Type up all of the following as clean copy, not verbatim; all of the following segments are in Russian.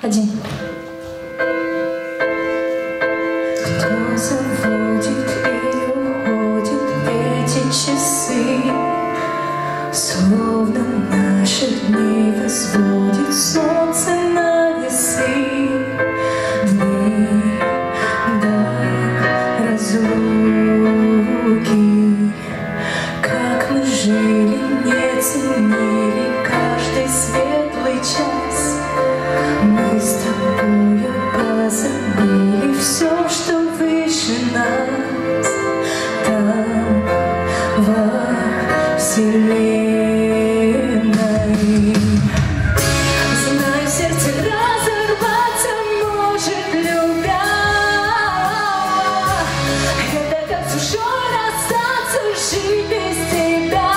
Один. Кто заводит и уходит эти часы, словно наши дни возводит солнце на весы. Дни до разлуки, как мы жили, не ценили каждый светлый час. Мы с тобою позабыли все, что выше нас. Там, во вселенной. Знаю, сердце разорваться может, любя. Это как с душой расстаться, жить без тебя.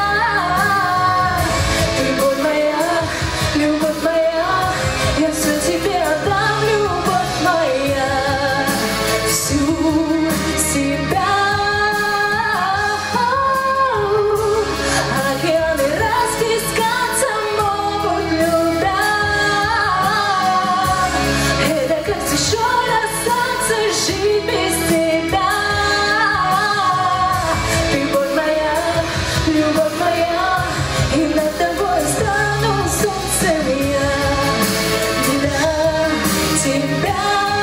Ты боль моя, любовь моя, я все тебе отдам, любовь моя, всю себя. Океаны расплескаться могут, любя. Это как с душой расстаться, жить без тебя. Ты боль моя, любовь моя, и над тобой стану солнцем я для тебя.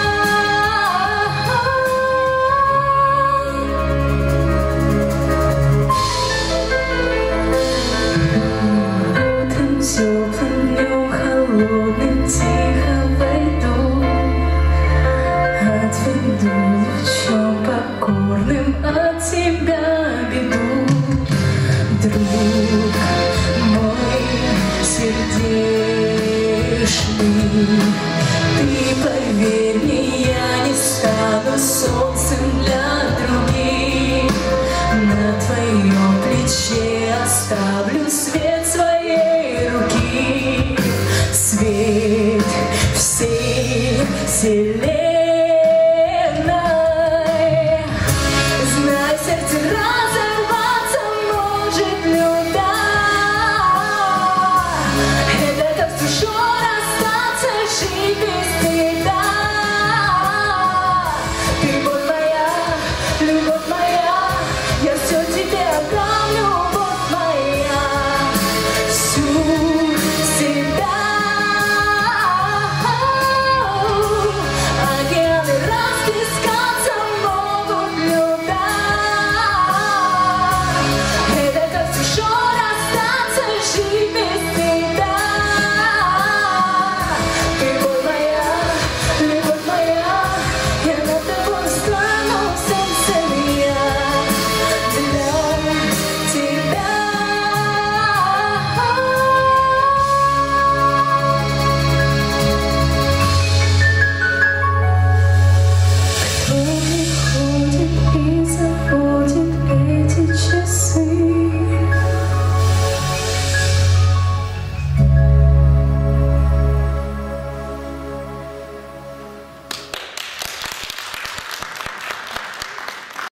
Утром теплым, днем холодным тихо войду, отведу лучом покорным от тебя беду. Друг мой сердечный, ты поверь мне, я не стану солнцем для других. На твоем плече оставлю свет своей руки, свет всей вселенной.